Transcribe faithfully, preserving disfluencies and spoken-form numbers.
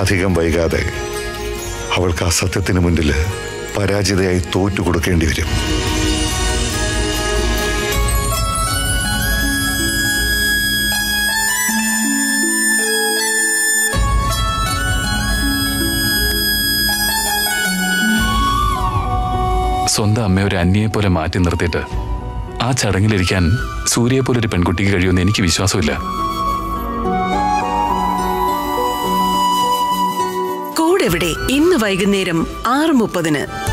അധികം വൈകാതെ അവൾക്ക് ആ സത്യത്തിന് മുന്നിൽ പരാജിതയായി തോറ്റു കൊടുക്കേണ്ടി വരും. സ്വന്തം അമ്മയെ ഒരു അന്യയെ പോലെ മാറ്റി നിർത്തിയിട്ട് ആ ചടങ്ങിലിരിക്കാൻ സൂര്യയെ പോലെ ഒരു പെൺകുട്ടിക്ക് കഴിയുമെന്ന് എനിക്ക് വിശ്വാസമില്ല. കൂടെവിടെ ഇന്ന് വൈകുന്നേരം ആറ് മുപ്പതിന്.